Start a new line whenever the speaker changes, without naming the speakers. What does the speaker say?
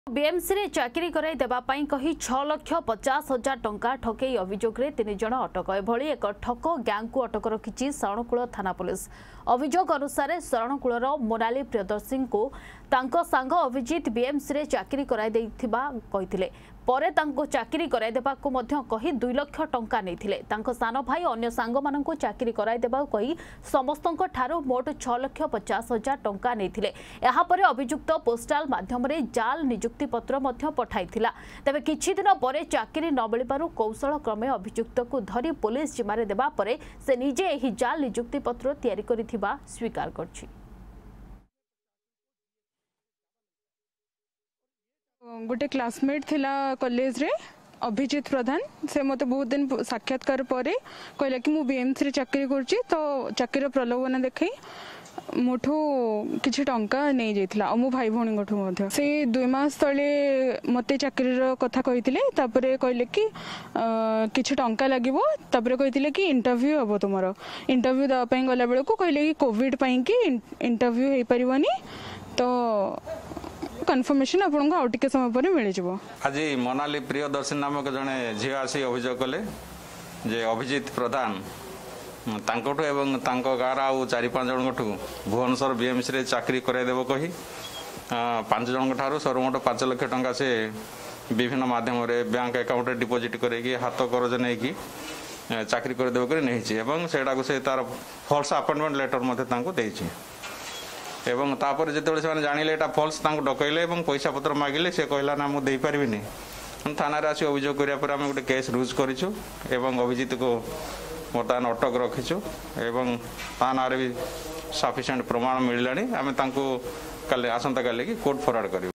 BMC रे चाकरी कराई देबा पई कही 6,50,000 टंका ठकई अभियोग रे 3 जण अटक एभली एक ठक गैंग को अटक रखिछि शरणकूल थाना पुलिस। अभियोग अनुसार शरणकूलर मोनाली प्रियदर्शी को तांको सांग अभिजीत बीएमसी रे चाकरी कराई देथिबा कहिथिले परे तांको चाकरी कराई देबा को मध्य कही 2 लाख टंका नैथिले। तांको सान भाई अन्य सांग माननकु चाकरी कराई देबा कही समस्तंको ठारो मोट 6,50,000 टंका नैथिले। एहा परे अभियुक्त पोस्टाल माध्यम रे जाल नियुक्ति पत्र मध्य पठाइथिला। तबे किछि दिन परे चाकरी न मिलिबारु कौशल क्रमे अभियुक्त को धरी पुलिस जिमारे देबा परे से निजे एही जाल नियुक्ति पत्र तयारी करिथिबा स्वीकार करछि।
गोटे क्लासमेट थिला कॉलेज रे अभिजीत प्रधान से मते बहुत दिन साक्षात्कार परे कहला कि मु बीएमसी रे चाकरी करछि तो चाकरी प्रलोभन देखै मोठो किछि टंका नै जाइथिला अमु भाई भणी गोठो मध्ये से 2 मास तळे मते चाकरी रो कथा कहिथिले तापरे कहले कि किछि टंका लागिवो तापरे कहिथिले कि इंटरव्यू हबो तुमरो इंटरव्यू द पई गला बेले को कहले कि कोविड पई कि इंटरव्यू हे परिवनी तो कन्फर्मेशन आपको आउ टिके समय पर मिल जाव।
आज मोनाली प्रियदर्शी नामक जड़े झील आसी अभियोग कले जे अभिजीत प्रधान तांकोठु एवं तांको गाँव आउ 4-5 जन भुवनेश्वर बीएमसी रे चाकरी कराइदेव कही 5 जन ठारू सर्वमोट 5 लाख टंका से विभिन्न माध्यम रे बैंक अकाउंट रे डिपोजिट करके हाथ करज नहीं कि चाकरी करदेव कर नहीं एवं सेटा को से तार फॉल्स अपॉइंटमेंट लेटर मते तांको देछि एवं तापर जिते से जानिले एटा फॉल्स तांको डकैले एवं पैसा पत्र मागिले से कहला ना मु देई परबिनी थाना रे आसी अभियोग करिया पर हम गोटे केस रुज करिछु एवं अभिजीत को वर्तमान अटक रखिछु एवं थाना रे भी सफिशिएंट प्रमाण मिललानी आमे तांको काले आसंता काले की कोर्ट फॉरवर्ड करिवु।